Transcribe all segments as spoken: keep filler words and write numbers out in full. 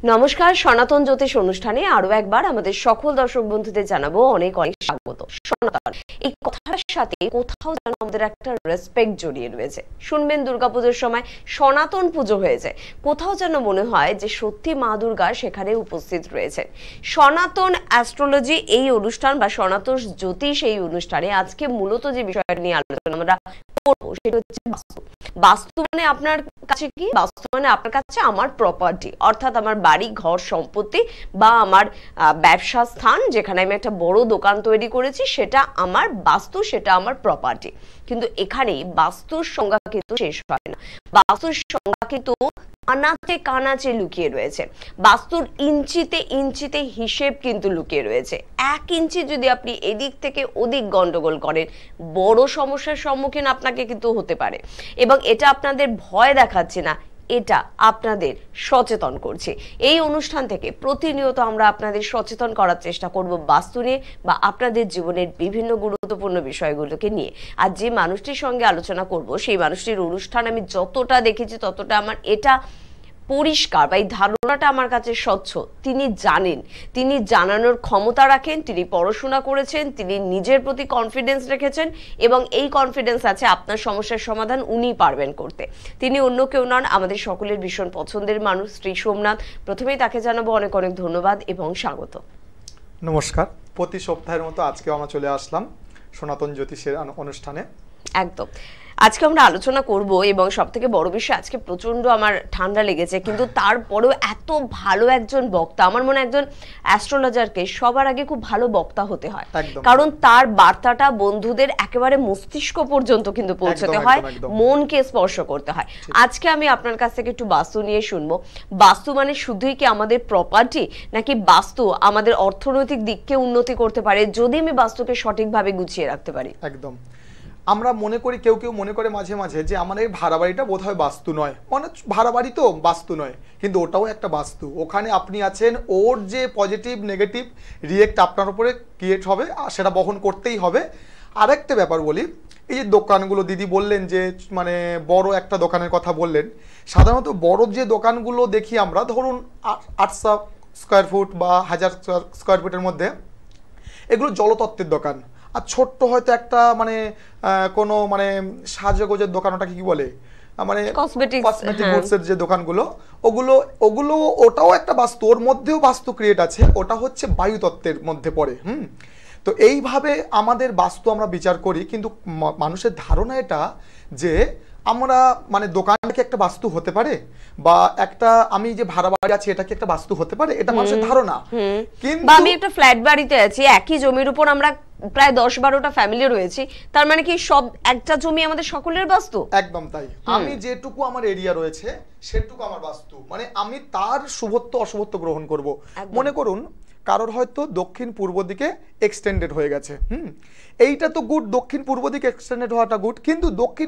নমস্কার, সনাতন জ্যোতিষ অনুষ্ঠানে আরো একবার আমাদের সকল দর্শক বন্ধুদের জানাবো অনেক অনেক স্বাগত। সনাতন এই কথার সাথে কোথাও যেন আমাদের একটা রেসপেক্ট জড়িয়ে রয়েছে। শুনবেন দুর্গাপুজোর সময় সনাতন পুজো হয়েছে, কোথাও যেন মনে হয় যে সত্যি মা দুর্গা সেখানে উপস্থিত রয়েছে। সনাতন অ্যাস্ট্রোলজি এই অনুষ্ঠান বা সনাতন জ্যোতিষ এই অনুষ্ঠানে আজকে মূলত যে বিষয়টা নিয়ে আলোচনা আমরা করবো সেটা হচ্ছে বাস্তু। বাস্তু মানে আপনার কাছে কি? বাস্তু মানে আপনার কাছে আমার প্রপার্টি, অর্থাৎ আমার বাড়ি, ঘর, সম্পত্তি বা আমার ব্যবসা স্থান, যেখানে আমি একটা বড় দোকান তৈরি করেছি, সেটা আমার বাস্তু, সেটা আমার প্রপার্টি। কিন্তু এখানে বাস্তুর সংজ্ঞা কিন্তু শেষ হয় না। বাস্তুর সংজ্ঞা কিন্তু আনাচে কানাচে লুকিয়ে রয়েছে। বাস্তুর ইঞ্চিতে ইঞ্চিতে হিসেব কিন্তু লুকিয়ে রয়েছে। এক ইঞ্চি যদি আপনি এদিক থেকে ওদিক গন্ডগোল করেন, বড় সমস্যার সম্মুখীন আপনাকে কিন্তু হতে পারে। এবং এটা আপনাদের ভয় দেখাচ্ছে না, এটা আপনাদের সচেতন করছে। এই অনুষ্ঠান থেকে প্রতিনিয়ত আমরা আপনাদের সচেতন করার চেষ্টা করব বাস্তু নিয়ে বা আপনাদের জীবনের বিভিন্ন গুরুত্বপূর্ণ বিষয়গুলোকে নিয়ে। আর যে মানুষটির সঙ্গে আলোচনা করব, সেই মানুষটির অনুষ্ঠান আমি যতটা দেখেছি ততটা আমার এটা পরিষ্কার বা এই ধারণাটা আমার কাছে স্বচ্ছ। তিনি জানেন, তিনি জানানোর ক্ষমতা রাখেন, তিনি পড়াশোনা করেছেন, তিনি নিজের প্রতি কনফিডেন্স রেখেছেন এবং এই কনফিডেন্স আছে আপনার সমস্যার সমাধান উনি পারবেন করতে। তিনি অন্য কেউ নন, আমাদের সকলের ভীষণ পছন্দের মানুষ, শ্রী সোমনাথ। প্রথমেই তাকে জানাবো অনেক অনেক ধন্যবাদ এবং স্বাগত। নমস্কার। প্রতি সপ্তাহের মতো আজকে আমরা চলে আসলাম সনাতন জ্যোতিষের অনুষ্ঠানে। একদম, আজকে আমরা আলোচনা করব এবং সব থেকে বড় বিষয়, আজকে প্রচন্ড আমার ঠান্ডা লেগেছে, কিন্তু তারপরেও এত ভালো একজন বক্তা, আমার মনে হয় একজন অ্যাস্ট্রোলজারকে সবার আগে খুব ভালো বক্তা হতে হয়, কারণ তার বার্তাটা বন্ধুদের একেবারে মস্তিষ্ক পর্যন্ত কিন্তু পৌঁছাতে হয়, মনকে স্পর্শ করতে হয়। আজকে আমি আপনার কাছ থেকে একটু বাস্তু নিয়ে শুনবো। বাস্তু মানে শুধুই কি আমাদের প্রপার্টি, নাকি বাস্তু আমাদের অর্থনৈতিক দিককে উন্নতি করতে পারে যদি আমি বাস্তুকে সঠিকভাবে গুছিয়ে রাখতে পারি? একদম। আমরা মনে করি, কেউ কেউ মনে করে মাঝে মাঝে যে আমাদের ভাড়া বাড়িটা বোধহয় বাস্তু নয়, মানে ভাড়া বাড়ি তো বাস্তু নয়, কিন্তু ওটাও একটা বাস্তু। ওখানে আপনি আছেন, ওর যে পজিটিভ নেগেটিভ রিয়েক্ট আপনার উপরে ক্রিয়েট হবে, আর সেটা বহন করতেই হবে। আরেকটা ব্যাপার বলি, এই যে দোকানগুলো দিদি বললেন যে মানে বড় একটা দোকানের কথা বললেন, সাধারণত বড় যে দোকানগুলো দেখি আমরা, ধরুন আটশো স্কোয়ার ফুট বা হাজার স্কোয়ার ফুটের মধ্যে, এগুলো জলতত্ত্বের দোকান। আর ছোট্ট হয়তো একটা মানে কোনো মানে সাজগোজের দোকান, ওটাকে কি বলে, মানে কসমেটিক গুডসের যে দোকানগুলো, ওগুলো ওগুলো ওটাও একটা বাস্তু, ওর মধ্যেও বাস্তু ক্রিয়েট আছে, ওটা হচ্ছে বায়ুতত্ত্বের মধ্যে পড়ে। হুম তো এইভাবে আমাদের বাস্তু আমরা বিচার করি, কিন্তু মানুষের ধারণা এটা যে আমরা মানে দোকানটা কি একটা বাস্তু হতে পারে, বা একটা আমি যে ভাড়া বাড়ি আছে এটা কি একটা বাস্তু হতে পারে, এটা মানুষের ধারণা। কিন্তু আমি একটা ফ্ল্যাট বাড়িতে আছি, একই জমির উপর আমরা প্রায় দশ বারোটা ফ্যামিলি রয়েছে, তার মানে কি সব একটা জমি আমাদের সকলের বাস্তু? একদম তাই। আমি যেটুকু আমার এরিয়া রয়েছে সেটুকু আমার বাস্তু, মানে আমি তার শুভত্ব অশুভত্ব গ্রহণ করব। মনে করুন কারোর হয়তো দক্ষিণ পূর্ব দিকে এক্সটেন্ডেড হয়ে গেছে, হুম এইটা তো গুড, দক্ষিণ পূর্ব দিকে এক্সটেন্ডেড হওয়াটা গুড, কিন্তু দক্ষিণ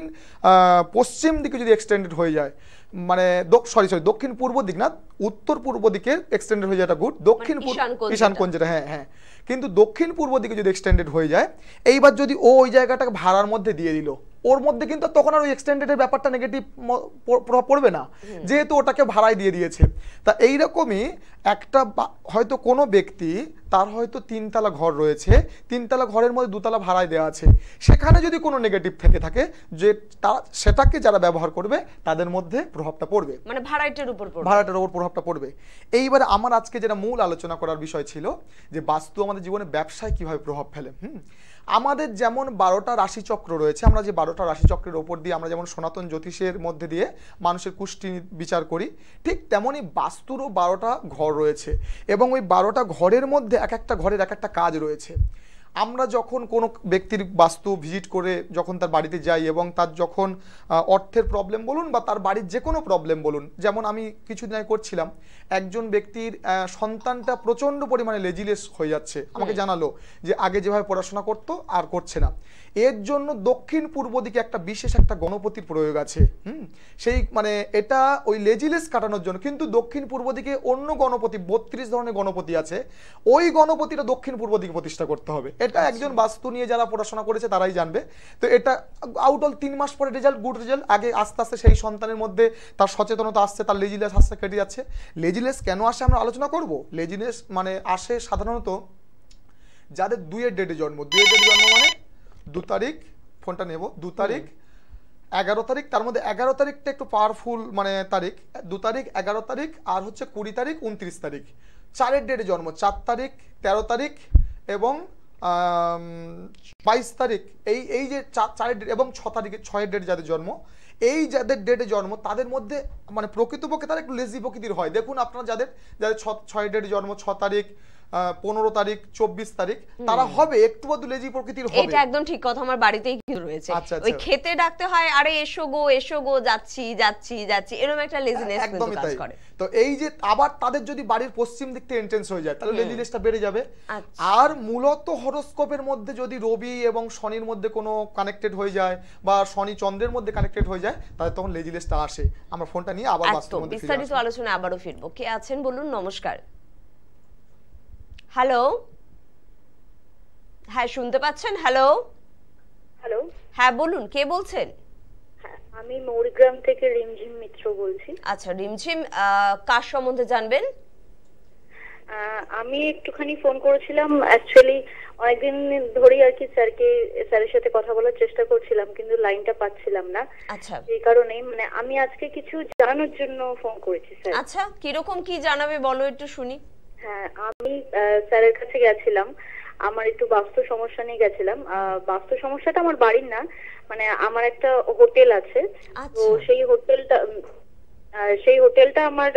পশ্চিম দিকে যদি এক্সটেন্ডেড হয়ে যায়, মানে সরি সরি দক্ষিণ পূর্ব দিক না, উত্তর পূর্ব দিকে এক্সটেন্ডেড হয়ে যাওয়াটা গুড, দক্ষিণ ঈশান কোণ যেটা, হ্যাঁ হ্যাঁ কিন্তু দক্ষিণ পূর্ব দিকে যদি এক্সটেন্ডেড হয়ে যায়, এইবার যদি ও ওই জায়গাটাকে ভাড়ার মধ্যে দিয়ে দিল, ওর মধ্যে কিন্তু তখন আর ওই এক্সটেন্ডেডের ব্যাপারটা নেগেটিভ প্রভাব পড়বে না, যেহেতু ওটাকে ভাড়ায় দিয়ে দিয়েছে। তা এইরকমই একটা হয়তো কোনো ব্যক্তি, তার হয়তো তিনতলা ঘর রয়েছে, তিনতলা ঘরের মধ্যে দুতলা ভাড়ায় দেওয়া আছে, সেখানে যদি কোনো নেগেটিভ থেকে থাকে, যে তারা সেটাকে যারা ব্যবহার করবে তাদের মধ্যে প্রভাবটা পড়বে, মানে ভাড়াটার উপর ভাড়াটার উপর প্রভাবটা পড়বে। এইবারে আমার আজকে যেটা মূল আলোচনা করার বিষয় ছিল যে বাস্তু আমাদের জীবনে ব্যবসায় কিভাবে প্রভাব ফেলে। হুম আমাদের যেমন বারোটা রাশিচক্র রয়েছে, আমরা যে বারোটা রাশিচক্রের ওপর দিয়ে আমরা যেমন সনাতন জ্যোতিষের মধ্যে দিয়ে মানুষের কুষ্টি বিচার করি, ঠিক তেমনই বাস্তুরও বারোটা ঘর রয়েছে এবং ওই বারোটা ঘরের মধ্যে এক একটা ঘরের এক একটা কাজ রয়েছে। আমরা যখন কোনো ব্যক্তির বাস্তু ভিজিট করে যখন তার বাড়িতে যাই এবং তার যখন অর্থের প্রবলেম বলুন বা তার বাড়ির যে কোনো প্রবলেম বলুন, যেমন আমি কিছুদিন আগে করছিলাম, একজন ব্যক্তির সন্তানটা প্রচণ্ড পরিমাণে লেজিলেস হয়ে যাচ্ছে, আমাকে জানালো যে আগে যেভাবে পড়াশোনা করতো আর করছে না। এর জন্য দক্ষিণ পূর্ব দিকে একটা বিশেষ একটা গণপতির প্রয়োগ আছে। হুম সেই মানে এটা ওই লেজিলেস কাটানোর জন্য, কিন্তু দক্ষিণ পূর্ব দিকে অন্য গণপতি বত্রিশ ধরনের গণপতি আছে, ওই গণপতিটা দক্ষিণ পূর্ব দিকে প্রতিষ্ঠা করতে হবে। এটা একজন বাস্তু নিয়ে যারা পড়াশোনা করেছে তারাই জানবে। তো এটা আউট অল তিন মাস পরে রেজাল্ট, গুড রেজাল্ট। আগে আস্তে আস্তে সেই সন্তানের মধ্যে তার সচেতনতা আসছে, তার লেজিলেস আসতে কেটে যাচ্ছে। লেজিলেস কেন আসে আমরা আলোচনা করব। লেজিলেস মানে আসে সাধারণত যাদের দুইয়ের ডেটে জন্ম, দুইয়ের ডেটে জন্ম মানে দু তারিখ, ফোনটা নেব, দু তারিখ এগারো তারিখ, তার মধ্যে এগারো তারিখটা একটু পাওয়ারফুল মানে তারিখ, দু তারিখ এগারো তারিখ আর হচ্ছে কুড়ি তারিখ উনত্রিশ তারিখ, চারের ডেটে জন্ম, চার তারিখ তেরো তারিখ এবং বাইশ তারিখ, এই এই যে চারের ডেট এবং ছ তারিখে ছয়ের ডেটে যাদের জন্ম, এই যাদের ডেটে জন্ম তাদের মধ্যে মানে প্রকৃতপক্ষে তারা একটু লেজি প্রকৃতির হয়। দেখুন আপনারা যাদের যাদের ছয়ের ডেটে জন্ম, ছ তারিখ পনেরো তারিখ চব্বিশ তারিখ, তারা হবে একটু বদলে লেজি প্রকৃতির হবে। এটা একদম ঠিক কথা, আমার বাড়িতেই কিন্তু রয়েছে। ওই খেতে ডাকতে হয়, আরে এসো গো এসো গো, যাচ্ছি যাচ্ছি যাচ্ছি, এরকম একটা লেজিনেস কিন্তু কাজ করে। তো এই যে আবার তাদের যদি বাড়ির পশ্চিম দিক থেকে এন্ট্রেন্স হয়ে যায় তাহলে লেজিনেসটা বেড়ে যাবে। আর মূলত হরোস্কোপের মধ্যে যদি রবি এবং শনির মধ্যে কোনো কানেক্টেড হয়ে যায় বা শনি চন্দ্রের মধ্যে কানেক্টেড হয়ে যায় তাহলে তখন লেজিনেসটা আসে। আমরা ফোনটা নিয়ে আবার বাস্তবের মধ্যে ফিরে আসব। বিস্তারিত আলোচনা আবারও ফিরবো। কে আছেন বলুন? নমস্কার। হ্যালো, হ্যাঁ শুনতে পাচ্ছেন? হ্যালো হ্যালো, হ্যাঁ বলুন, কে বলছেন? হ্যাঁ আমি মৌরিগ্রাম থেকে রিমঝিম মিত্র বলছি। আচ্ছা রিমঝিম, কার সম্বন্ধে জানবেন? আমি একটুখানি ফোন করেছিলাম, অ্যাকচুয়ালি অনেকদিন ধরেই আর কি স্যারকে স্যারের সাথে কথা বলার চেষ্টা করছিলাম কিন্তু লাইনটা পাচ্ছিলাম না। আচ্ছা এই কারণেই মানে আমি আজকে কিছু জানানোর জন্য ফোন করেছি স্যার। আচ্ছা কিরকম কি জানাবে বলো একটু শুনি। হ্যাঁ আমি স্যারের কাছে গেছিলাম, আমার একটু বাস্তু সমস্যা নিয়ে গেছিলাম। বাস্তু সমস্যাটা আমার বাড়ির না, মানে আমার একটা হোটেল আছে, তো সেই হোটেলটা সেই হোটেলটা আমার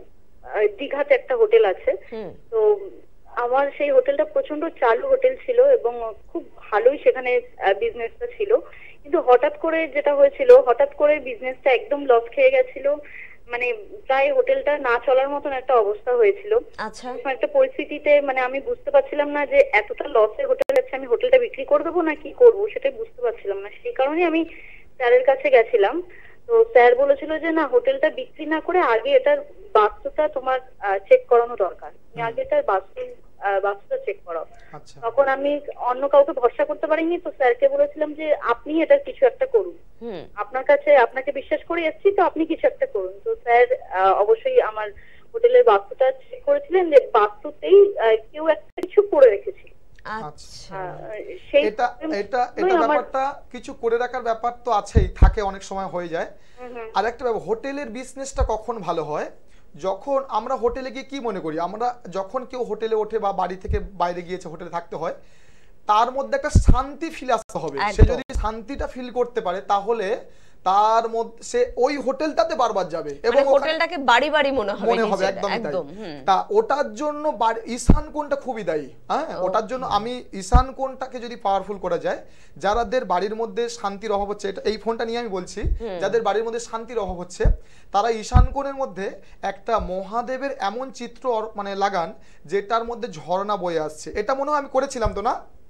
দীঘাতে একটা হোটেল আছে। তো আমার সেই হোটেলটা প্রচন্ড চালু হোটেল ছিল এবং খুব ভালোই সেখানে বিজনেসটা ছিল, কিন্তু হঠাৎ করে যেটা হয়েছিল, হঠাৎ করে বিজনেসটা একদম লস খেয়ে গেছিল, মানে প্রায় হোটেলটা না চলার মতন একটা অবস্থা হয়েছিল। আচ্ছা একটা পরিস্থিতিতে মানে আমি বুঝতে পারছিলাম না যে এতটা লসে হোটেল আছে, আমি হোটেলটা বিক্রি করে দেবো না কি করবো সেটাই বুঝতে পারছিলাম না। সেই কারণে আমি স্যারের কাছে গেছিলাম। তো স্যার বলেছিল যে না, হোটেলটা বিক্রি না করে আগে এটার বাস্তুটা তোমার চেক করানো দরকার, তুমি আগে এটার বাস্তু বাস্তুটা চেক করো। তখন আমি অন্য কাউকে ভরসা করতে পারিনি, তো স্যারকে বলেছিলাম যে আপনি এটা কিছু একটা করুন, আপনার কাছে আপনাকে বিশ্বাস করে এসেছি, তো আপনি কিছু একটা করুন। তো স্যার অবশ্যই আমার হোটেলের বাস্তুটা চেক করেছিলেন, যে বাস্তুতেই কেউ একটা কিছু করে রেখেছিল। আচ্ছা এটা এটা এটা ব্যাপারটা কিছু করে রাখার ব্যাপার তো আছেই, থাকে অনেক সময় হয়ে যায়। আর একটা ব্যাপার, হোটেলের বিজনেসটা কখন ভালো হয়, যখন আমরা হোটেলে গিয়ে কি মনে করি, আমরা যখন কেউ হোটেলে ওঠে বা বাড়ি থেকে বাইরে গিয়েছে হোটেলে থাকতে হয়, তার মধ্যে একটা শান্তি ফিল আসতে হবে। সে যদি শান্তিটা ফিল করতে পারে তাহলে তার মধ্যে সে ওই হোটেলটাতে বারবার যাবে এবং হোটেলটাকে বাড়ি বাড়ি মনে হবে মনে হবে একদমই তাই। তা ওটার জন্য ঈশান কোণটা খুবই দায়ী। হ্যাঁ ওটার জন্য আমি ঈশান কোণটাকে যদি পাওয়ারফুল করা যায়, যাদের বাড়ির মধ্যে শান্তির অভাব হচ্ছে, এই ফোনটা নিয়ে আমি বলছি, যাদের বাড়ির মধ্যে শান্তির অভাব হচ্ছে তারা ঈশান কোণের মধ্যে একটা মহাদেবের এমন চিত্র মানে লাগান যেটার মধ্যে ঝর্ণা বয়ে আসছে। এটা মনে হয় আমি করেছিলাম তো না?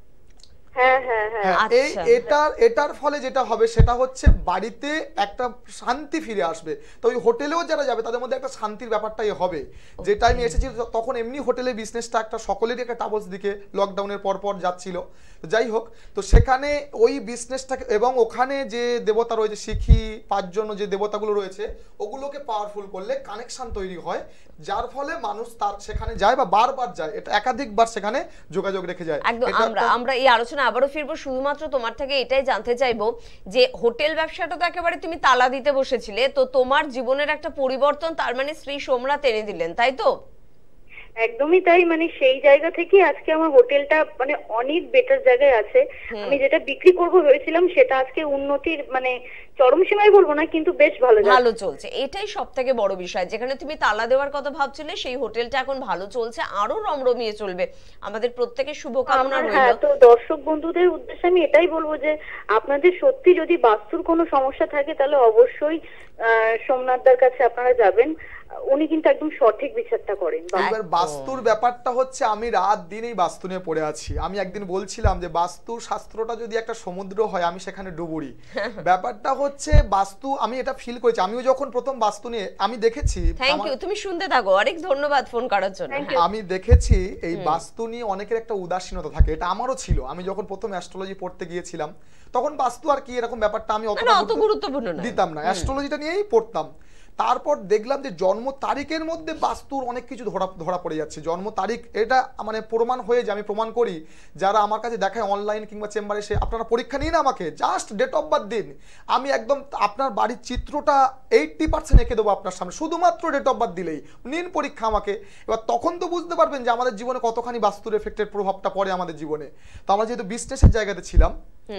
হ্যাঁ হ্যাঁ হ্যাঁ এই এটার এটার ফলে যেটা হবে সেটা হচ্ছে বাড়িতে একটা শান্তি ফিরে আসবে। তো ওই হোটেলেও যারা যাবে তাদের মধ্যে একটা শান্তির ব্যাপারটাই হবে। যে টাইমে এসেছিল তখন এমনি হোটেলের বিজনেসটা একটা সকলেরই একটা টাবলস দিকে লকডাউনের পর পর যাচ্ছিল। তো যাই হোক, তো সেখানে ওই বিজনেসটাকে এবং ওখানে যে দেবতা রয়েছে শিখি পাঁচজন যে দেবতাগুলো রয়েছে ওগুলোকে পাওয়ারফুল করলে কানেকশন তৈরি হয়, যার ফলে মানুষ তার সেখানে যায় বা বারবার যায়, এটা একাধিকবার সেখানে যোগাযোগ রেখে যায়। একদম আমরা আমরা এই আলোচনা আবারও ফিরবো, শুধুমাত্র তোমার থেকে এটাই জানতে চাইবো যে হোটেল ব্যবসাটা তো একেবারে তুমি তালা দিতে বসেছিলে, তো তোমার জীবনের একটা পরিবর্তন তার মানে শ্রী সোমনাথ এনে দিলেন, তাই তো? একদমই তাই, মানে সেই জায়গা থেকে আজকে আমার হোটেলটা মানে অনেক বেটার জায়গায় আছে। আমি যেটা বিক্রি করব ভেবেছিলাম সেটা আজকে উন্নতির মানে চরম সীমায় বলবো না, কিন্তু বেশ ভালো ভালো চলছে, এটাই সবথেকে বড় বিষয়। যেখানে তুমি তালা দেওয়ার কথা ভাবছিলে সেই হোটেলটা এখন ভালো চলছে, আরো রমরমিয়ে চলবে। আমাদের প্রত্যেকের শুভকামনা রইল। হ্যাঁ, তো দর্শক বন্ধুদের উদ্দেশ্যে আমি এটাই বলবো যে আপনাদের সত্যি যদি বাস্তুর কোনো সমস্যা থাকে তাহলে অবশ্যই সোমনাথদার কাছে আপনারা যাবেন। উনি কিন্তু একদম সঠিক বিচারটা করেন। এবার বাস্তুর ব্যাপারটা হচ্ছে আমি রাত দিন এই বাস্তু নিয়ে পড়ে আছি। আমি একদিন বলছিলাম যে বাস্তু শাস্ত্রটা যদি একটা সমুদ্র হয় আমি সেখানে ডুবুরি। ব্যাপারটা হচ্ছে বাস্তু আমি এটা ফিল করেছি। আমিও যখন প্রথম বাস্তু নিয়ে আমি দেখেছি, থ্যাংক ইউ, তুমি শুনতে থাকো, অনেক ধন্যবাদ ফোন করার জন্য। আমি দেখেছি এই বাস্তু নিয়ে অনেকের একটা উদাসীনতা থাকে, এটা আমারও ছিল। আমি যখন প্রথম অ্যাস্ট্রোলজি পড়তে গিয়েছিলাম তখন বাস্তু আর কি এরকম ব্যাপারটা আমি অত গুরুত্বপূর্ণ দিতাম না, অ্যাস্ট্রোলজিটা নিয়েই পড়তাম। তারপর দেখলাম যে জন্ম তারিখের মধ্যে বাস্তুর অনেক কিছু ধরা ধরা পড়ে যাচ্ছে। জন্ম তারিখ এটা মানে প্রমাণ হয়ে যায়, আমি প্রমাণ করি। যারা আমার কাছে দেখায় অনলাইন কিংবা চেম্বারে এসে, আপনারা পরীক্ষা নিন আমাকে, জাস্ট ডেট অফ বার্থ দিন, আমি একদম আপনার বাড়ির চিত্রটা এইটটি পার্সেন্ট এঁকে দেবো আপনার সামনে, শুধুমাত্র ডেট অফ বার্থ দিলেই। নিন পরীক্ষা আমাকে। এবার তখন তো বুঝতে পারবেন যে আমাদের জীবনে কতখানি বাস্তুর এফেক্টের প্রভাবটা পড়ে আমাদের জীবনে। তো আমরা যেহেতু বিজনেসের জায়গাতে ছিলাম,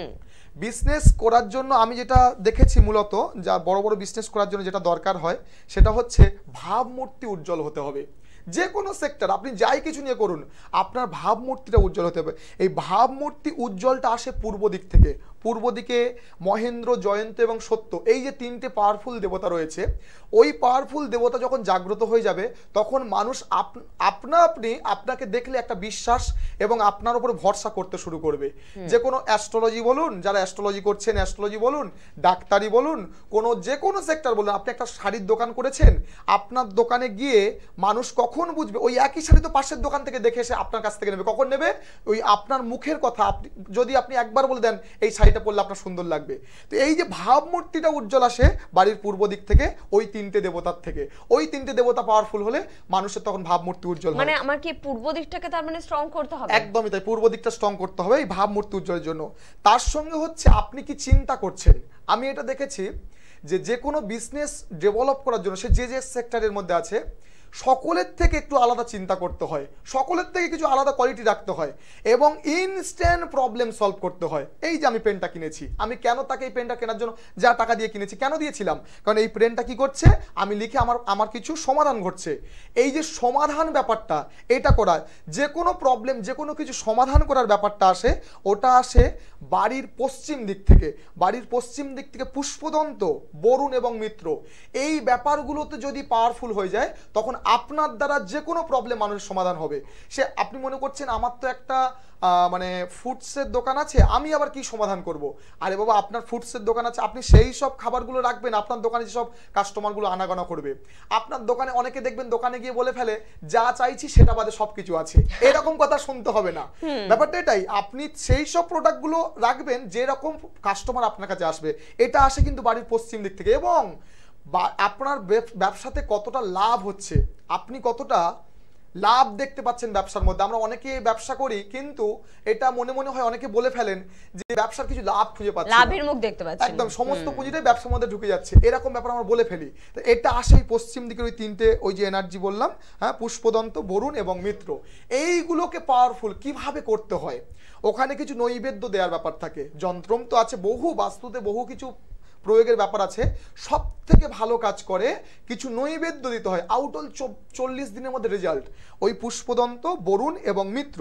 বিজনেস করার জন্য আমি যেটা দেখেছি মূলত, যা বড় বড় বিজনেস করার জন্য যেটা দরকার হয় সেটা হচ্ছে ভাবমূর্তি উজ্জ্বল হতে হবে। যে কোনো সেক্টর আপনি যাই কিছু নিয়ে করুন, আপনার ভাবমূর্তিটা উজ্জ্বল হতে হবে। এই ভাবমূর্তি উজ্জ্বলটা আসে পূর্ব দিক থেকে। পূর্ব দিকে মহেন্দ্র, জয়ন্ত এবং সত্য, এই যে তিনটে পাওয়ারফুল দেবতা রয়েছে, ওই পাওয়ারফুল দেবতা যখন জাগ্রত হয়ে যাবে তখন মানুষ আপনা আপনি আপনাকে দেখলে একটা বিশ্বাস এবং আপনার উপর ভরসা করতে শুরু করবে। যে কোনো অ্যাস্ট্রোলজি বলুন, যারা অ্যাস্ট্রোলজি করছেন অ্যাস্ট্রোলজি বলুন, ডাক্তারি বলুন, কোনো যে কোনো সেক্টর বলুন, আপনি একটা শাড়ির দোকান করেছেন, আপনার দোকানে গিয়ে মানুষ কখন বুঝবে? ওই একই শাড়ি তো পাশের দোকান থেকে দেখে এসে আপনার কাছ থেকে নেবে। কখন নেবে? ওই আপনার মুখের কথা আপনি যদি আপনি একবার বলে দেন এই শাড়িটা পরলে আপনার সুন্দর লাগবে। তো এই যে ভাবমূর্তিটা উজ্জ্বল আসে বাড়ির পূর্ব দিক থেকে, ওই তিনটে দেবতার থেকে। ওই তিনটে দেবতা পাওয়ারফুল হলে মানুষের তখন ভাবমূর্তি উজ্জ্বল হয়। মানে আমার কি পূর্ব দিকটাকে তার মানে স্ট্রং করতে হবে? একদমই তাই, পূর্ব দিকটা স্ট্রং করতে হবে এই ভাবমূর্তি উজ্জ্বলের জন্য। তার সঙ্গে হচ্ছে আপনি কি চিন্তা করছেন। আমি এটা দেখেছি যে যে কোনো বিজনেস ডেভেলপ করার জন্য সে যে যে সেক্টরের মধ্যে আছে, সকলের থেকে একটু আলাদা চিন্তা করতে হয়, সকলের থেকে কিছু আলাদা কোয়ালিটি রাখতে হয় এবং ইনস্ট্যান্ট প্রবলেম সলভ করতে হয়। এই যে আমি পেনটা কিনেছি, আমি কেন তাকে এই পেনটা কেনার জন্য যা টাকা দিয়ে কিনেছি, কেন দিয়েছিলাম? কারণ এই পেনটা কি করছে, আমি লিখে আমার আমার কিছু সমাধান ঘটছে। এই যে সমাধান ব্যাপারটা, এটা করা, যে কোনো প্রবলেম যে কোনো কিছু সমাধান করার ব্যাপারটা আসে, ওটা আসে বাড়ির পশ্চিম দিক থেকে। বাড়ির পশ্চিম দিক থেকে পুষ্পদন্ত, বরুণ এবং মিত্র, এই ব্যাপারগুলোতে যদি পাওয়ারফুল হয়ে যায় তখন আপনার দ্বারা যে কোনো প্রবলেম মানুষের সমাধান হবে। সে আপনি মনে করছেন আমার তো একটা মানে ফুডসের দোকান আছে, আমি আবার কি সমাধান করব? আরে বাবা, আপনার ফুডসের দোকান আছে, আপনি সেই সব খাবারগুলো রাখবেন, আপনার দোকানে যেসব কাস্টমারগুলো আনাগোনা করবে। আপনার দোকানে অনেকে দেখবেন দোকানে গিয়ে বলে ফেলে যা চাইছি সেটা বাদে সবকিছু আছে, এরকম কথা শুনতে হবে না। ব্যাপারটা এটাই, আপনি সেই সব প্রোডাক্টগুলো রাখবেন যেরকম কাস্টমার আপনার কাছে আসবে। এটা আসে কিন্তু বাড়ির পশ্চিম দিক থেকে। এবং আপনার ব্যবসাতে কতটা লাভ হচ্ছে, আপনি কতটা লাভ দেখতে পাচ্ছেন ব্যবসার মধ্যে। আমরা অনেকে ব্যবসা করি কিন্তু এটা মনে মনে হয়, অনেকে বলে ফেলেন যে ব্যবসার কিছু লাভ খুঁজে পাচ্ছি, লাভের মুখ দেখতে পাচ্ছি, একদম সমস্ত পুঁজিটাই ব্যবসার মধ্যে ঢুকে যাচ্ছে, এরকম ব্যাপার আমরা বলে ফেলি। তো এটা আসে ওই পশ্চিম দিকের ওই তিনটে, ওই যে এনার্জি বললাম, হ্যাঁ, পুষ্পদন্ত, বরুণ এবং মিত্র, এইগুলোকে পাওয়ারফুল কিভাবে করতে হয়। ওখানে কিছু নৈবেদ্য দেওয়ার ব্যাপার থাকে, যন্ত্রম তো আছে, বহু বাস্তুতে বহু কিছু প্রয়োগের ব্যাপার আছে। সব থেকে ভালো কাজ করে কিছু নৈবেদ্য দিতে হয়, আউটল চল্লিশ দিনের মধ্যে রেজাল্ট। ওই পুষ্পদন্ত, বরুণ এবং মিত্র।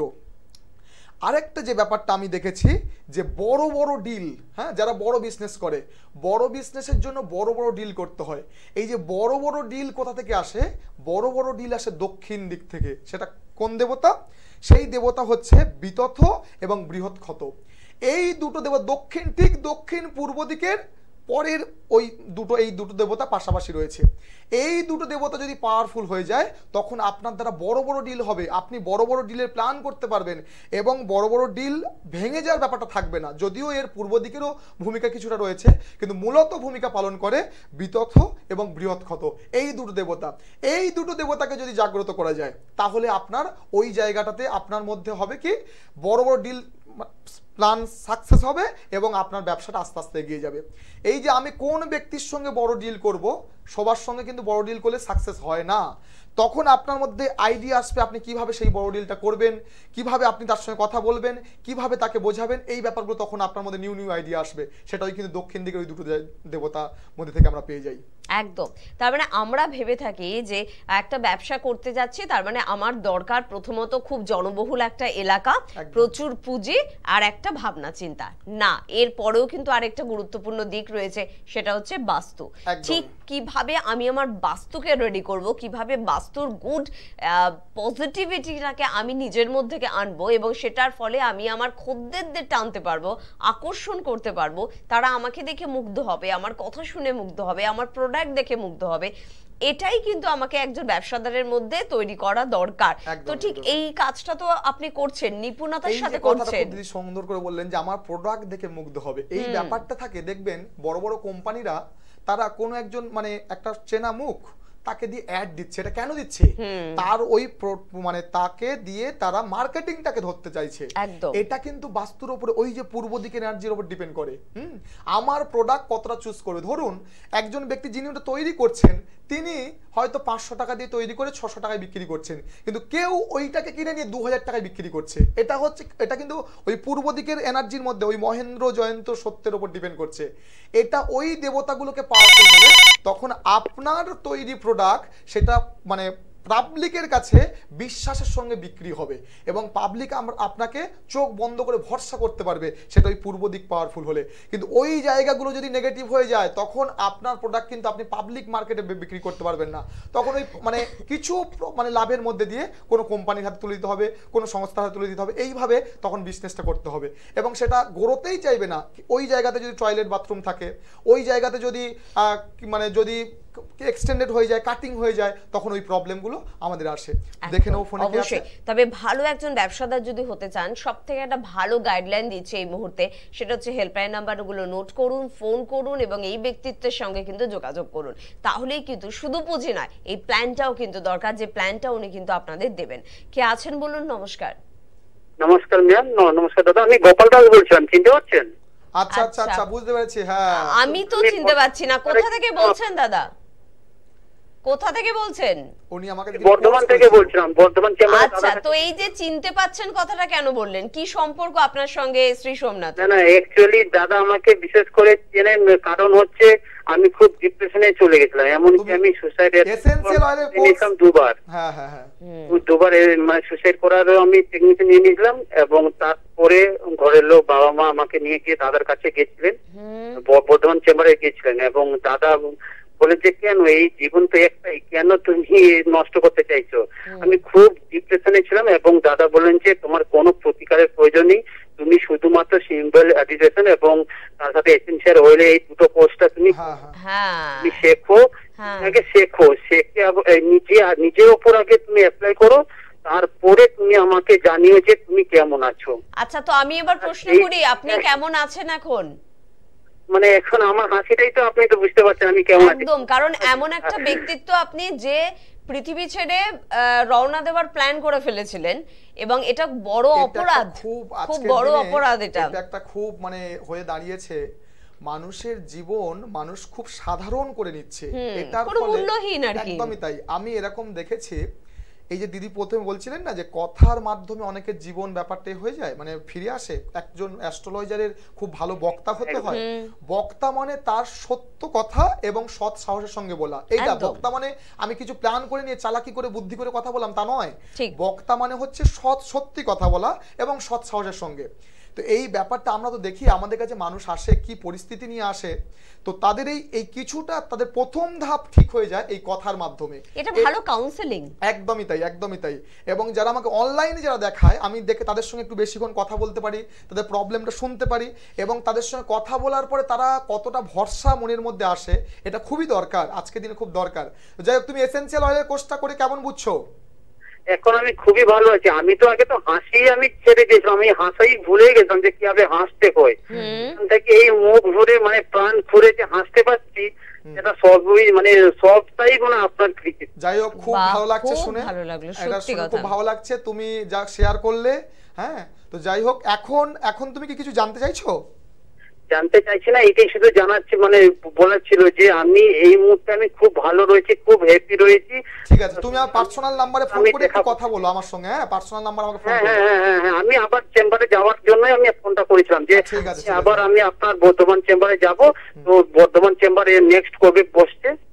আরেকটা যে ব্যাপারটা আমি দেখেছি যে বড় বড় ডিল, হ্যাঁ, যারা বড় বিজনেস করে, বড় বিজনেসের জন্য বড় বড় ডিল করতে হয়। এই যে বড় বড় ডিল কোথা থেকে আসে? বড় বড় ডিল আসে দক্ষিণ দিক থেকে। সেটা কোন দেবতা? সেই দেবতা হচ্ছে বিতথ এবং বৃহৎক্ষত। এই দুটো দেবতা দক্ষিণ, ঠিক দক্ষিণ পূর্ব দিকের পরের ওই দুটো, এই দুটো দেবতা পাশাপাশি রয়েছে। এই দুটো দেবতা যদি পাওয়ারফুল হয়ে যায় তখন আপনার দ্বারা বড় বড় ডিল হবে, আপনি বড় বড় ডিলের প্ল্যান করতে পারবেন এবং বড় বড় ডিল ভেঙে যাওয়ার ব্যাপারটা থাকবে না। যদিও এর পূর্ব দিকেরও ভূমিকা কিছুটা রয়েছে, কিন্তু মূলত ভূমিকা পালন করে বিতথ এবং বৃহৎক্ষত, এই দুটো দেবতা। এই দুটো দেবতাকে যদি জাগ্রত করা যায় তাহলে আপনার ওই জায়গাটাতে আপনার মধ্যে হবে কি, বড় বড় ডিল প্ল্যান সাকসেস হবে এবং আপনার ব্যবসাটা আস্তে আস্তে এগিয়ে যাবে। এই যে আমি কোন ব্যক্তির সঙ্গে বড় ডিল করব, সবার সঙ্গে কিন্তু বড় ডিল করলে সাকসেস হয় না। তখন আপনার মধ্যে আইডিয়া আসবে আপনি কিভাবে সেই বড় ডিলটা করবেন, কিভাবে আপনি তার সঙ্গে কথা বলবেন, কিভাবে তাকে বোঝাবেন, এই ব্যাপারগুলো তখন আপনার মধ্যে নিউ নিউ আইডিয়া আসবে। সেটাই কিন্তু দক্ষিণ দিকের ওই দুটো দেবতা মধ্যে থেকে আমরা পেয়ে যাই। একদম। তার মানে আমরা ভেবে থাকি যে একটা ব্যবসা করতে যাচ্ছি, তার মানে আমার দরকার প্রথমত খুব জনবহুল একটা এলাকা, প্রচুর পুঁজি আর একটা একটা ভাবনা চিন্তা না, এর পরেও কিন্তু আরেকটা গুরুত্বপূর্ণ দিক রয়েছে, সেটা হচ্ছে বাস্তু। ঠিক কিভাবে আমি আমার বাস্তুকে রেডি করব, কিভাবে বাস্তুর গুড পজিটিভিটিটাকে আমি নিজের মধ্যে আনবো এবং সেটার ফলে আমি আমার খদ্দেরদের টানতে পারবো, আকর্ষণ করতে পারবো, তারা আমাকে দেখে মুগ্ধ হবে, আমার কথা শুনে মুগ্ধ হবে, আমার প্রোডাক্ট দেখে মুগ্ধ হবে। এটাই কিন্তু আমাকে একজন ব্যবসাদারের মধ্যে তৈরি করা দরকার। তো ঠিক এই কাজটা তো আপনি করছেন, নিপুণতার সাথে করছেন। দিদি সুন্দর করে বললেন যে আমার প্রোডাক্ট দেখে মুগ্ধ হবে, এই ব্যাপারটা থাকে। দেখবেন বড় বড় কোম্পানিরা তারা কোনো একজন মানে একটা চেনা মুখ তাকে দিয়ে অ্যাড দিচ্ছে, এটা কেন দিচ্ছে? তার ওই মানে তাকে দিয়ে তারা মার্কেটিংটাকে ধরতে চাইছে। এটা কিন্তু বাস্তুর উপরে, ওই যে পূর্ব দিকের এনার্জির উপর ডিপেন্ড করে। হুম আমার প্রোডাক্ট কতটা চুজ করবে। ধরুন একজন ব্যক্তি যিনি ওটা তৈরি করছেন, তিনি হয়তো পাঁচশো টাকা দিয়ে তৈরি করে ছশো টাকায় বিক্রি করছেন, কিন্তু কেউ ওইটাকে কিনে নিয়ে দু হাজার টাকায় বিক্রি করছে। এটা হচ্ছে, এটা কিন্তু ওই পূর্ব দিকের এনার্জির মধ্যে, ওই মহেন্দ্র জয়ন্ত সত্যের উপর ডিপেন্ড করছে। এটা ওই দেবতাগুলোকে পাওয়ারফুল হলে তখন আপনার তৈরি প্রোডাক্ট সেটা মানে পাবলিকের কাছে বিশ্বাসের সঙ্গে বিক্রি হবে এবং পাবলিক আপনাকে চোখ বন্ধ করে ভরসা করতে পারবে, সেটা ওই পূর্ব দিক পাওয়ারফুল হলে। কিন্তু ওই জায়গাগুলো যদি নেগেটিভ হয়ে যায় তখন আপনার প্রোডাক্ট কিন্তু আপনি পাবলিক মার্কেটে বিক্রি করতে পারবেন না। তখন ওই মানে কিছু মানে লাভের মধ্যে দিয়ে কোনো কোম্পানির হাতে তুলে দিতে হবে, কোনো সংস্থার হাতে তুলে দিতে হবে, এইভাবে তখন বিজনেসটা করতে হবে এবং সেটা গড়তেই চাইবে না। ওই জায়গাতে যদি টয়লেট বাথরুম থাকে, ওই জায়গাতে যদি মানে যদি এক্সটেন্ডেড হয়ে যায়, কাটিং হয়ে যায়, তখন ওই প্রবলেমগুলো আমাদের আসে। দেখে নাও ফোনে কি আছে। তবে ভালো একজন ব্যবসাদার যদি হতে চান, সবথেকে একটা ভালো গাইডলাইন দিচ্ছে এই মুহূর্তে, সেটা হচ্ছে হেল্পলাইন নাম্বারগুলো নোট করুন, ফোন করুন এবং এই ব্যক্তিত্বের সঙ্গে কিন্তু যোগাযোগ করুন। তাহলেই কিন্তু শুধু পুঁজি নয়, এই প্ল্যানটাও কিন্তু দরকার, যে প্ল্যানটা উনি কিন্তু আপনাদের দেবেন। কে আছেন বলুন? নমস্কার। নমস্কার ম্যাম। নমস্কার দাদা, আমি গোপাল দাস বলছিলাম, চিনতে পারছেন? আচ্ছা আচ্ছা আচ্ছা বুঝতে পেরেছি। হ্যাঁ আমি তো চিনতে পারছি না, কোথা থেকে বলছেন দাদা? কোথা থেকে বলছেন? উনি আমাকে বর্ধমান থেকে বলছিলাম, বর্ধমান চেম্বার। আচ্ছা, তো এই যে চিনতে পাচ্ছেন কথাটা কেন বললেন? কি সম্পর্ক আপনার সঙ্গে শ্রী সোমনাথ? না না, অ্যাকচুয়ালি দাদা আমাকে বিশেষ করে চেনেন, কারণ হচ্ছে আমি খুব ডিপ্রেশনে চলে গেছিলাম, এমনকি আমি সুসাইড নিয়েছিলাম দুবার। হ্যাঁ হ্যাঁ হ্যাঁ দুবার মানে সুসাইড করারও আমি টেকনিক নিয়ে নিয়েছিলাম এবং তারপরে ঘরের লোক, বাবা মা আমাকে নিয়ে গিয়ে দাদার কাছে গেছিলেন, বর্ধমান চেম্বারে গেছিলেন এবং দাদা বলে যে কেন এই জীবন তো একটাই, কেন তুমি নষ্ট করতে চাইছো? আমি খুব ডিপ্রেশনে ছিলাম এবং দাদা বললেন যে তোমার কোনো প্রতিকারের প্রয়োজন নেই, তুমি শুধুমাত্র সিম্বল অ্যাডিটেশন এবং তার সাথে এসেনশিয়াল অয়েল, এই দুটো কোর্সটা তুমি তুমি শেখো, আগে শেখো, শেখে নিজে নিজের ওপর আগে তুমি অ্যাপ্লাই করো, তারপরে তুমি আমাকে জানিও যে তুমি কেমন আছো। আচ্ছা, তো আমি এবার প্রশ্ন করি, আপনি কেমন আছেন এখন? মানে এখন আমার হাসিটাই তো আপনি তো বুঝতে পারছেন আমি কেমন আছি। একদম, কারণ এমন একটা ব্যক্তিত্ব আপনি যে পৃথিবী ছেড়ে রওনা দেওয়ার প্ল্যান করে ফেলেছিলেন এবং এটা বড় অপরাধ, খুব বড় অপরাধ। এটা একটা খুব মানে হয়ে দাঁড়িয়েছে, মানুষের জীবন মানুষ খুব সাধারণ করে নিচ্ছে, এটার ফলে মূল্যহীন আর কি। একদমই তাই। আমি এরকম দেখেছি, এই যে দিদি প্রথমে বলছিলেন না যে কথার মাধ্যমে অনেকের জীবন ব্যাপারটা হয়ে যায়, মানে ফিরে আসে। একজন অ্যাস্ট্রোলজারের খুব ভালো বক্তা হতে হয়। বক্তা মানে তার সত্য কথা এবং সৎ সাহসের সঙ্গে বলা, এইটা বক্তা মানে আমি কিছু প্ল্যান করে নিয়ে চালাকি করে বুদ্ধি করে কথা বললাম তা নয়। বক্তা মানে হচ্ছে সৎ সত্যি কথা বলা এবং সৎ সাহসের সঙ্গে। তো এই ব্যাপারটা আমরা তো দেখি, আমাদের কাছে মানুষ আসে কি পরিস্থিতি নিয়ে আসে, তো তাদের এই এই কিছুটা তাদের প্রথম ধাপ ঠিক হয়ে যায় এই কথার মাধ্যমে। এটা ভালো কাউন্সেলিং। একদমই তাই, একদমই তাই। এবং যারা আমাকে অনলাইনে যারা দেখায়, আমি দেখে তাদের সঙ্গে একটু বেশিক্ষণ কথা বলতে পারি, তাদের প্রবলেমটা শুনতে পারি এবং তাদের সঙ্গে কথা বলার পরে তারা কতটা ভরসা মনের মধ্যে আসে, এটা খুবই দরকার, আজকের দিনে খুব দরকার। যাই হোক, তুমি এসেনশিয়াল অয়েলের কোর্সটা করে কেমন বুঝছো? এখন আমি খুবই ভালো আছি। আমি তো আগে তো হাসি আমি ছেড়ে দিয়েছিলাম, আমি হাসাই ভুলে গেছিলাম যে কিভাবে হাসতে হয়। থেকে এই মুখ ভরে মানে প্রাণ খুলে যে হাসতে পারছি, এটা সবই মানে সবটাই মানে আপনার কৃতি। যাই হোক, খুব ভালো লাগছে শুনে, এটা শুনে খুব ভালো লাগছে তুমি যা শেয়ার করলে। হ্যাঁ, তো যাই হোক, এখন এখন তুমি কি কিছু জানতে চাইছো? জানতে চাইছি না, এটাই শুধু জানাচ্ছি, মানে বলার ছিল যে আমি এই মুহূর্তে আমি খুব ভালো রয়েছি, খুব হ্যাপি রয়েছি। ঠিক আছে, তুমি আমার পার্সোনাল নম্বরে ফোন করে একটু কথা বলো আমার সঙ্গে। হ্যাঁ, পার্সোনাল নাম্বার আমাকে ফোন করো। হ্যাঁ হ্যাঁ হ্যাঁ, আমি আবার চেম্বারে যাওয়ার জন্যই আমি ফোনটা করেছিলাম যে আবার আমি আপনার বর্ধমান চেম্বারে যাব। তো বর্ধমান চেম্বারে নেক্সট কবে বসছে?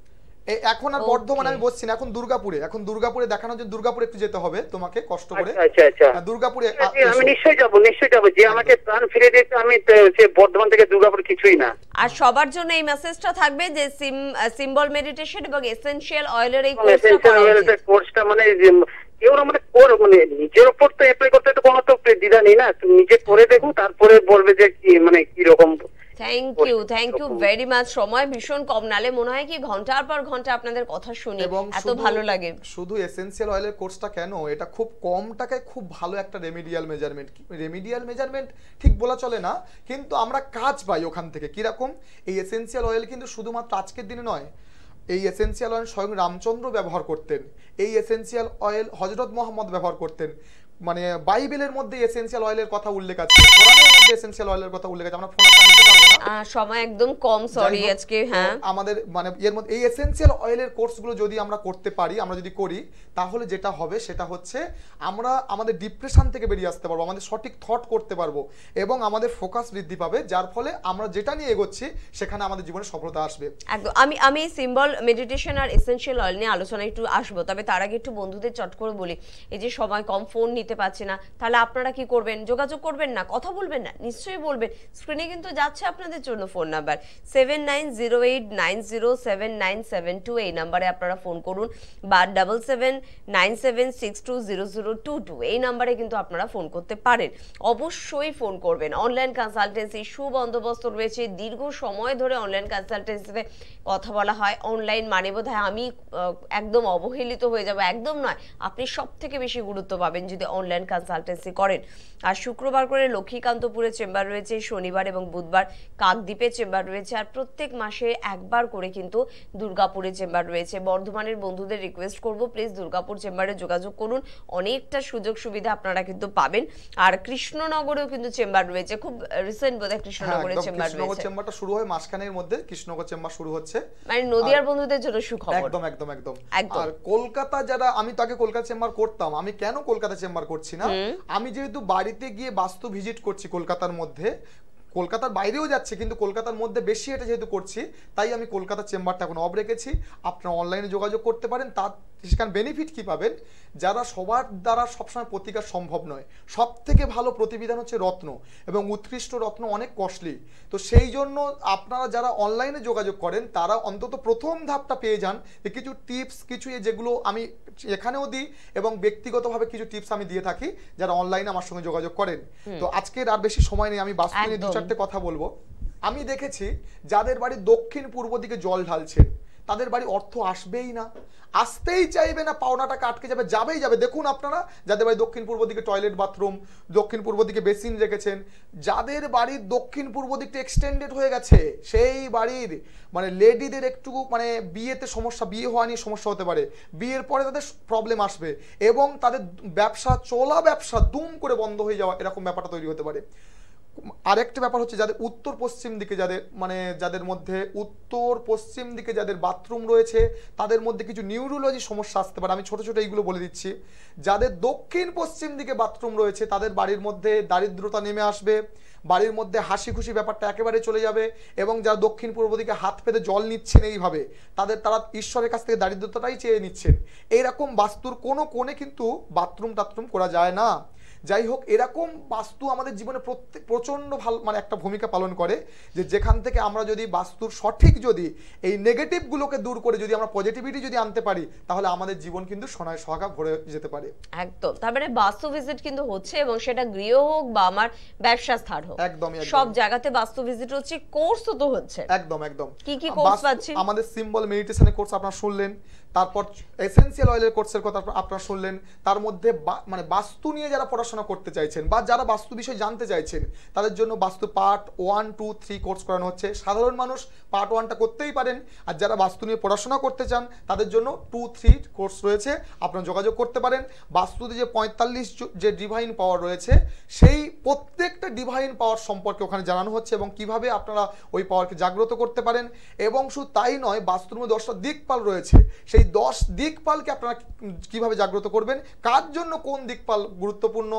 এখন আর বর্ধমানে আমি বসছি না, এখন দুর্গাপুরে, এখন দুর্গাপুরে দেখানোর জন্য দুর্গাপুরে একটু যেতে হবে তোমাকে কষ্ট করে। আচ্ছা আচ্ছা, দুর্গাপুরে আমি নিশ্চয়ই যাব, নিশ্চয়ই যাব, যে আমাকে প্রাণ ফিরে দিতে আমি সে বর্ধমান থেকে দুর্গাপুর কিছুই না। আর সবার জন্য এই মেসেজটা থাকবে যে সিম্বল মেডিটেশন এবং এসেনশিয়াল অয়েলের এই কোর্সটা এসেনশিয়াল অয়েলের কোর্সটা মানে কেউ মানে মানে নিজের উপর তো অ্যাপ্লাই করতে তো কোনো তো দ্বিধা নেই না, তুমি নিজে করে দেখো তারপরে বলবে যে কি মানে কি রকম। Thank you, thank you very much. সময় ভীষণ কম, নালে মনে হয় কি ঘন্টার পর ঘন্টা আপনাদের কথা শুনি, এত ভালো লাগে। শুধু এসেনশিয়াল অয়েলের কোর্সটা কেন, এটা খুব কম টাকায় খুব ভালো একটা রেমিডিয়াল মেজারমেন্ট। রেমিডিয়াল মেজারমেন্ট ঠিক বলা চলে না, কিন্তু আমরা কাজ পাই ওখান থেকে। কিরকম, এই এসেনশিয়াল অয়েল কিন্তু শুধুমাত্র আজকের দিনে নয়, এই এসেনশিয়াল অয়েল স্বয়ং রামচন্দ্র ব্যবহার করতেন, এই এসেনশিয়াল অয়েল হযরত মুহাম্মদ ব্যবহার করতেন। মানে বাইবেলের মধ্যে এসেনশিয়াল অয়েলের কথা উল্লেখ আছে, কোরআনের মধ্যে এসেনশিয়াল অয়েলের কথা উল্লেখ আছে। আমরা ফোনটা নিতে পারবো না, সময় একদম কম, সরি আজকে। হ্যাঁ, আমাদের মানে এর মধ্যে এই এসেনশিয়াল অয়েলের কোর্সগুলো যদি আমরা করতে পারি, আমরা যদি করি, তাহলে যেটা হবে সেটা হচ্ছে আমরা আমাদের ডিপ্রেশন থেকে বেরিয়ে আসতে পারবো, আমাদের সঠিক থট করতে পারবো এবং আমাদের ফোকাস বৃদ্ধি পাবে, যার ফলে আমরা যেটা নিয়ে এগোচ্ছি সেখানে আমাদের জীবনে সফলতা আসবে। একদম। আমি আমি সিম্বল মেডিটেশন আর এসেনশিয়াল অয়েল নিয়ে আলোচনা একটু আসবো, তবে তার আগে একটু বন্ধুদের চট করে বলি, এই যে সময় কম, ফোন নিতে পারছে না, তাহলে আপনারা কি করবেন? যোগাযোগ করবেন না, কথা বলবেন না, নিশ্চয়ই বলবেন। স্ক্রিনে কিন্তু যাচ্ছে আপনাদের জন্য phone number seven nine zero eight nine zero seven nine seven two, এই নাম্বারে আপনারা ফোন করুন, বা double seven nine seven six two zero zero two two, এই নাম্বারে কিন্তু আপনারা ফোন করতে পারেন। অবশ্যই ফোন করবেন। অনলাইন কনসালটেন্সি সুবন্দোবস্ত রয়েছে, দীর্ঘ সময় ধরে অনলাইন কনসালটেন্সিতে কথা বলা হয়। অনলাইন মানে বোধ হয় আমি একদম অবহেলিত হয়ে যাব, একদম নয়। আপনি সব থেকে বেশি গুরুত্ব পাবেন যদি অনলাইন কনসালটেন্সি করেন। আর শুক্রবার করে লক্ষ্মীকান্তপুরে চেম্বার রয়েছে, শনিবার এবং বুধবার কাকদ্বীপে চেম্বার রয়েছে, আর প্রত্যেক মাসে একবার করে কিন্তু দুর্গাপুরে চেম্বার রয়েছে। বর্ধমানের বন্ধুদের রিকোয়েস্ট করব, প্লিজ দুর্গাপুর চেম্বারে যোগাযোগ করুন, অনেকটা সুযোগ সুবিধা আপনারা কিন্তু পাবেন। আর কৃষ্ণনগরেও কিন্তু চেম্বার রয়েছে, খুব রিসেন্ট বোধহয় কৃষ্ণনগরের চেম্বার রয়েছে। কৃষ্ণনগর চেম্বারটা শুরু হয় মাসখানেক মধ্যে, কৃষ্ণনগর চেম্বার শুরু হচ্ছে, মানে নদিয়ার বন্ধুদের জন্য সুখবর। একদম একদম একদম। আর কলকাতা যারা, আমি তো আগে কলকাতা চেম্বার করতাম, আমি কেন কলকাতা চেম্বার করছি না, আমি যেহেতু বাড়িতে গিয়ে বাস্তু ভিজিট করছি কলকাতার মধ্যে, কলকাতার বাইরেও যাচ্ছে কিন্তু কলকাতার মধ্যে বেশি এটা যেহেতু করছি, তাই আমি কলকাতা চেম্বারটা এখন অফ রেখেছি। আপনারা অনলাইনে যোগাযোগ করতে পারেন। তার সেখানে বেনিফিট কি পাবেন, যারা সবার দ্বারা সবসময় প্রতিকার সম্ভব নয়, সব থেকে ভালো প্রতিবিধান হচ্ছে রত্ন, এবং উৎকৃষ্ট রত্ন অনেক কস্টলি। তো সেই জন্য আপনারা যারা অনলাইনে যোগাযোগ করেন তারা অন্তত প্রথম ধাপটা পেয়ে যান, যে কিছু টিপস, কিছু যেগুলো আমি এখানেও দিই এবং ব্যক্তিগতভাবে কিছু টিপস আমি দিয়ে থাকি যারা অনলাইনে আমার সঙ্গে যোগাযোগ করেন। তো আজকের আর বেশি সময় নেই, আমি বাস্তু নিয়ে দু চারটে কথা বলবো। আমি দেখেছি যাদের বাড়ি দক্ষিণ পূর্ব দিকে জল ঢালছেন তাদের বাড়ি অর্থ আসবেই না, আসতেই চাইবে না, পাওনা টাকা আটকে যাবে, যাবেই যাবে। দেখুন আপনারা যাদের বাড়ি দক্ষিণ পূর্ব দিকে টয়লেট বাথরুম, দক্ষিণ পূর্ব দিকে বেসিন রেখেছেন, যাদের বাড়ির দক্ষিণ পূর্ব দিকটা এক্সটেন্ডেড হয়ে গেছে, সেই বাড়ির মানে লেডিদের একটু মানে বিয়েতে সমস্যা, বিয়ে হওয়া নিয়ে সমস্যা হতে পারে, বিয়ের পরে তাদের প্রবলেম আসবে এবং তাদের ব্যবসা, চলা ব্যবসা দুম করে বন্ধ হয়ে যাওয়া, এরকম ব্যাপারটা তৈরি হতে পারে। আরেকটা ব্যাপার হচ্ছে যাদের উত্তর পশ্চিম দিকে, যাদের মানে যাদের মধ্যে উত্তর পশ্চিম দিকে যাদের বাথরুম রয়েছে তাদের মধ্যে কিছু নিউরোলজি সমস্যা আসতে পারে। আমি ছোট ছোট এইগুলো বলে দিচ্ছি। যাদের দক্ষিণ পশ্চিম দিকে বাথরুম রয়েছে তাদের বাড়ির মধ্যে দারিদ্রতা নেমে আসবে, বাড়ির মধ্যে হাসি খুশি ব্যাপারটা একেবারে চলে যাবে, এবং যারা দক্ষিণ পূর্ব দিকে হাত পেতে জল নিচ্ছেন এইভাবে, তাদের তারা ঈশ্বরের কাছ থেকে দারিদ্রতাটাই চেয়ে নিচ্ছেন। এইরকম বাস্তুর কোনো কোণে কিন্তু বাথরুম টাথরুম করা যায় না। যাই হোক, এরকম বাস্তু আমাদের জীবনে প্রত্যেক প্রচন্ড ভালো মানে একটা ভূমিকা পালন করে, যে যেখান থেকে আমরা যদি বাস্তুর সঠিক যদি এই নেগেটিভগুলোকে দূর করে যদি আমরা পজিটিভিটি যদি আনতে পারি, তাহলে আমাদের জীবন কিন্তু সোনায় সোহাগা ভরে যেতে পারে। একদম। তারপরে বাস্তু ভিজিট কিন্তু হচ্ছে, এবং সেটা গৃহ হোক বা আমার ব্যবসা স্থান হোক, একদম সব জায়গাতে বাস্তু ভিজিট হচ্ছে, কোর্সও তো হচ্ছে। একদম একদম। কি কি কোর্স পাচ্ছি? আমাদের সিম্বল মেডিটেশনের কোর্স আপনারা শুনলেন, তারপর এসেনশিয়াল অয়েলের কোর্সের কথা আপনারা শুনলেন, তার মধ্যে মানে বাস্তু নিয়ে যারা পড়াশোনা করতে চাইছেন বা যারা বাস্তু বিষয়ে জানতে চাইছেন তাদের জন্য vastu part one two three course করানো হচ্ছে। সাধারণ মানুষ পার্ট ওয়ানটা করতেই পারেন, আর যারা বাস্তু নিয়ে পড়াশোনা করতে চান তাদের জন্য টু থ্রি কোর্স রয়েছে, আপনারা যোগাযোগ করতে পারেন। বাস্তুতে যে পঁয়তাল্লিশ যে ডিভাইন পাওয়ার রয়েছে সেই প্রত্যেকটা ডিভাইন পাওয়ার সম্পর্কে ওখানে জানানো হচ্ছে এবং কিভাবে আপনারা ওই পাওয়ারকে জাগ্রত করতে পারেন। এবং শুধু তাই নয়, বাস্তুর মধ্যে দশটা দিকপাল রয়েছে, সেই দশ দিকপালকে আপনারা কিভাবে জাগ্রত করবেন, কার জন্য কোন দিকপাল গুরুত্বপূর্ণ,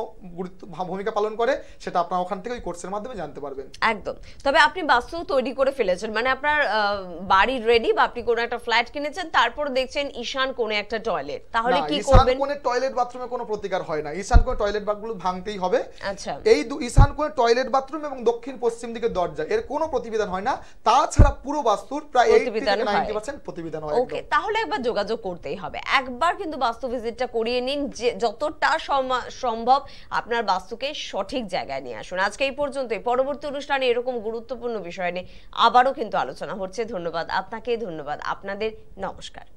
গুরুত্ব ভূমিকা পালন করে সেটা আপনারা ওখান থেকে ওই কোর্সের মাধ্যমে জানতে পারবেন। একদম। তবে আপনি বাস্তু তৈরি করে ফেলেছেন, মানে আপনার বাড়ি রেডি বা আপনি কোনো একটা ফ্ল্যাট কিনেছেন, তারপর দেখছেন ঈশান কোণে একটা টয়লেট, তাহলে কি করবেন? ঈশান কোণে টয়লেট বাথরুমে কোনো প্রতিকার হয় না। ঈশান কোণে টয়লেট বাথরুম ভাঙতেই হবে। আচ্ছা, এই ঈশান কোণে টয়লেট বাথরুম এবং দক্ষিণ পশ্চিম দিকে দরজা এর কোনো প্রতিবিধান হয় না। তাছাড়া পুরো বাস্তুর প্রায় আশি থেকে নব্বই পার্সেন্ট প্রতিবিধান হয়। ওকে, তাহলে একবার যোগাযোগ করতেই হবে। একবার কিন্তু বাস্তু ভিজিটটা করিয়ে নিন, যে যতটা সম্ভব আপনার বাস্তুকে সঠিক জায়গায় নিয়ে আসুন। আজকে এই পর্যন্তই। পরবর্তী অনুষ্ঠানে এরকম গুরুত্বপূর্ণ বিষয় নিয়ে আবারও কিন্তু আলোচনা হচ্ছে। ধন্যবাদ আপনাকে, ধন্যবাদ আপনাদের, নমস্কার।